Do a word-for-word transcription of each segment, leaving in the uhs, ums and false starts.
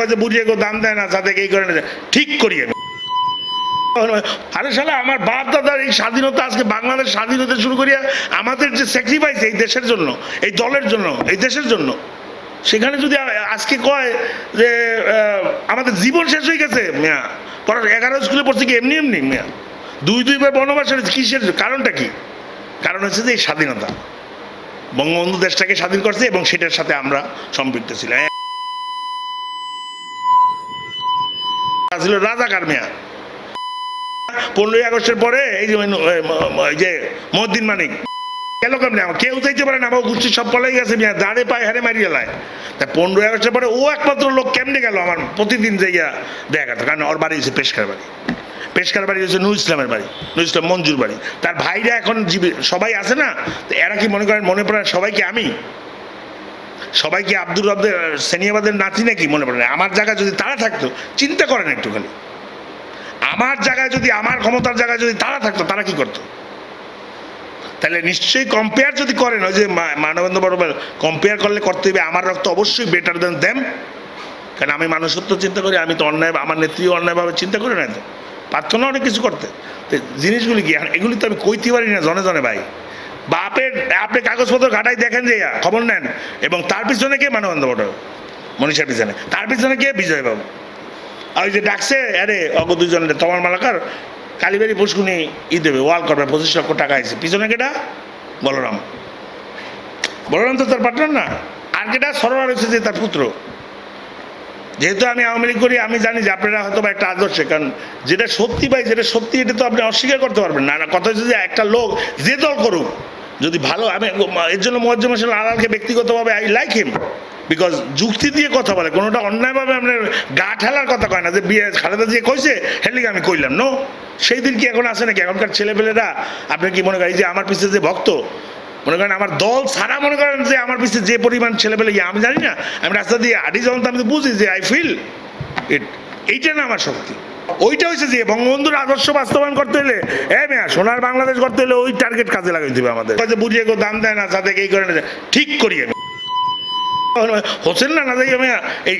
যে বুঝিয়ে গো দাম দেয় না যাতে এই করে না ঠিক করি আমি। আরে শালা আমার বাপ দাদার এই স্বাধীনতা আজকে বাংলাদেশ স্বাধীনতা শুরু করিয়া আমাদের যে স্যাক্রিফাইস এই দেশের জন্য এই দলের জন্য এই দেশের জন্য সেখানে যদি আজকে কয় যে আমাদের জীবন শেষ হয়ে গেছে মিয়া পরে এগারো স্কুলে পড়ছে কি এমনি এমনি মিয়া দুই দুইবার বনবাসের কিসের কারণটা কি? কারণ হচ্ছে যে এই স্বাধীনতা বঙ্গবন্ধু দেশটাকে স্বাধীন করছে এবং সেটার সাথে আমরা সম্পৃক্ত ছিলাম। ছিল রাজাকার মিয়া পনেরোই আগস্টের পরে এই যে মহিউদ্দিন মানিক গেল কেমনি আমার কেউ চাইতে পারে না আমার গোষ্ঠী সব পলাই গেছে মিয়া দাঁড়ে পায়ে হারে মারিয়ে লায় তা পনেরোই আগস্টের পরে ও একমাত্র লোক কেমনে গেল আমার প্রতিদিন যাইয়া দেখা গেত কারণ ওর বাড়ি হচ্ছে পেশকার বাড়ি পেশকার বাড়ি হচ্ছে নুর ইসলামের বাড়ি নুর ইসলাম মঞ্জুর বাড়ি তার ভাইরা এখন জীবী সবাই আছে না এরা কি মনে করেন মনে পড়ে সবাইকে আমি সবাইকে আব্দুর রব্দের সেনিয়াবাদের নাতি নাকি মনে পড়ে আমার জায়গায় যদি তারা থাকতো চিন্তা করেন একটুখানি আমার জায়গায় যদি আমার ক্ষমতার জায়গায় যদি তারা থাকতো তারা কি করতো? তাহলে নিশ্চয়ই কম্পেয়ার যদি করেন ওই যে মানবেন্দ্র বড় কম্পেয়ার করলে করতে হবে আমার রক্ত অবশ্যই বেটার দেন দেম কারণ আমি মানুষত্ব চিন্তা করি আমি তো অন্যায় আমার নেত্রী অন্যায়ভাবে চিন্তা করি না তো পারতো না অনেক কিছু করতে জিনিসগুলি কি এগুলি তো আমি কইতে পারি না জনে জনে ভাই বাপের আপনি কাগজপত্র ঘাটাই দেখেন যে খবর নেন এবং তার পিছনে কে মানবেন্দ্র বড় মনীষার পিছনে তার পিছনে কে বিজয় বাবু ওই যে ডাকছে আরে অগ দুজন তোমার মালাকার কালীবাড়ি পুষ্কুনি ই দেবে ওয়াল করবে পঁচিশ লক্ষ টাকা আছে পিছনে কেটা বলরাম বলরাম তো তার পার্টনার না আর কেটা সরোয়ার হয়েছে যে তার পুত্র যেহেতু আমি আওয়ামী লীগ করি আমি জানি যে আপনারা হয়তো বা একটা আদর্শে কারণ যেটা সত্যি ভাই যেটা সত্যি এটা তো আপনি অস্বীকার করতে পারবেন না কথা হচ্ছে যে একটা লোক যে দল করুক যদি ভালো আমি এর জন্য মোয়াজ্জেম হোসেন আলালকে ব্যক্তিগতভাবে আই লাইক হিম বিকজ যুক্তি দিয়ে কথা বলে কোনোটা অন্যায়ভাবে আপনার গা ঠেলার কথা কয় না যে বিয়ে খালেদা দিয়ে কইছে হেলিকে আমি কইলাম নো সেই দিন কি এখন আসে নাকি এখনকার ছেলেপেলেরা আপনি কি মনে করেন যে আমার পিছিয়ে যে ভক্ত মনে করেন আমার দল ছাড়া মনে করেন যে আমার পিছিয়ে যে পরিমাণ ছেলেপেলে আমি জানি না আমি রাস্তা দিয়ে আদি যখন তো আমি তো বুঝি যে আই ফিল ইট এইটা না আমার শক্তি ওইটা হচ্ছে যে বঙ্গবন্ধুর আদর্শ বাস্তবায়ন করতে হলে এ মেয়া সোনার বাংলাদেশ করতে হলে ওই টার্গেট কাজে লাগাই দেবে আমাদের বুঝিয়ে গো দাম দেয় না যাতে এই করে না ঠিক করি আমি হোসেন না না যাই আমি এই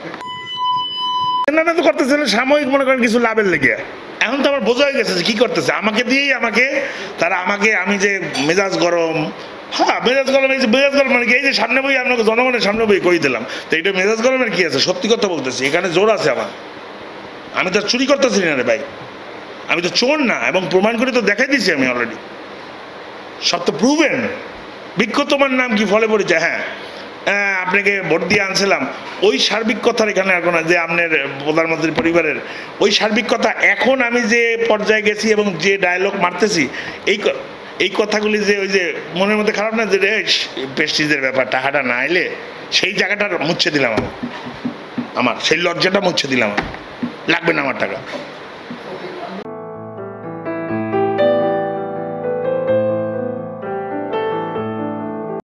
না তো করতেছিল সাময়িক মনে করেন কিছু লাভের লেগে এখন তো আমার বোঝা হয়ে গেছে যে কি করতেছে আমাকে দিয়েই আমাকে তারা আমাকে আমি যে মেজাজ গরম হ্যাঁ মেজাজ গরম এই যে মেজাজ গরম মানে কি এই যে সামনে বই আপনাকে জনগণের সামনে বই কই দিলাম তো এইটা মেজাজ গরমের কি আছে সত্যি কথা বলতেছি এখানে জোর আছে আমার আমি তো চুরি করতেছি না রে ভাই আমি তো চোর না এবং প্রমাণ করে তো দেখাই দিয়েছি আমি অলরেডি সব তো প্রুভেন বৃক্ষ তোমার নাম কি ফলে পড়েছে হ্যাঁ আপনাকে ভোট দিয়ে আনছিলাম ওই সার্বিক কথার এখানে এখন যে আপনার প্রধানমন্ত্রী পরিবারের ওই সার্বিক কথা এখন আমি যে পর্যায়ে গেছি এবং যে ডায়লগ মারতেছি এই এই কথাগুলি যে ওই যে মনের মধ্যে খারাপ না যে প্রেস্টিজের ব্যাপার টাকাটা না এলে সেই জায়গাটা মুছে দিলাম আমার আমার সেই লজ্জাটা মুছে দিলাম লাগবে না আমার টাকা